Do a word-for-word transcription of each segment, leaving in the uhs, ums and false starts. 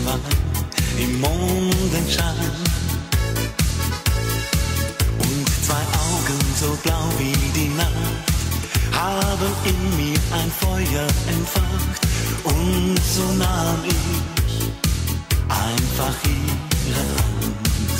zwei im Mondenschein. Und zwei Augen so blau wie die Nacht haben in mir ein Feuer entfacht. Und so nahm ich einfach ihre Hand.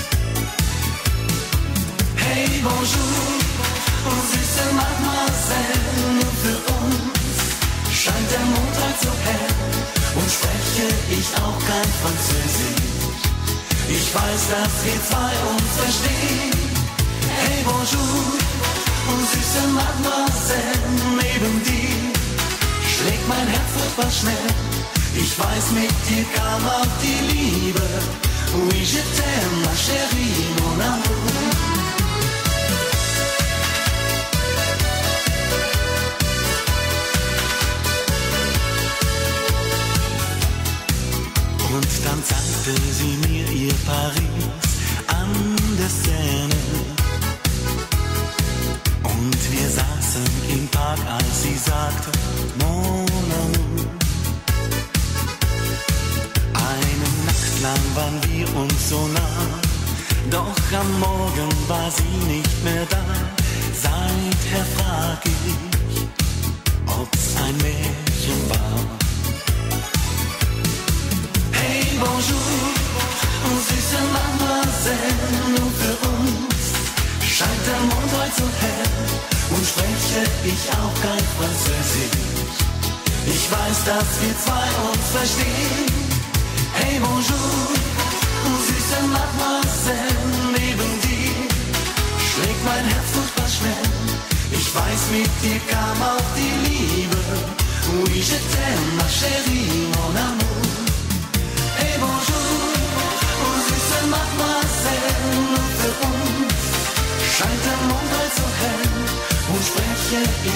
Hey, bonjour, oh süße Mademoiselle, nur für uns scheint der Mond heute so hell. Und spreche ich auch kein Französisch, ich weiß, dass wir zwei uns verstehen. Hey, bonjour, oh süße Mademoiselle, neben dir schlägt mein Herz furchtbar schnell. Ich weiß, mit dir kam auch die Liebe. Oui, je t'aime, ma chérie, mon amour. Und dann zeigte sie mir ihr Paris an der Seine. Und wir saßen im Park, als sie sagte, mon amour. Eine Nacht lang waren wir uns so nah, doch am Morgen war sie nicht mehr da. Seither frag ich, ob's ein Märchen war. Hey, bonjour, oh süße Mademoiselle, nur für uns scheint der Mond heute so hell. Und spreche ich auch kein Französisch, ich weiß, dass wir zwei uns verstehen. Hey, bonjour, oh süße Mademoiselle, neben dir schlägt mein Herz furchtbar schnell. Ich weiß, mit dir kam auch die Liebe. Oui, je t'aime, ma chérie, mon amour. Hey, bonjour, oh süße Mademoiselle, nur für uns scheint der Mond heute so hell. Und spreche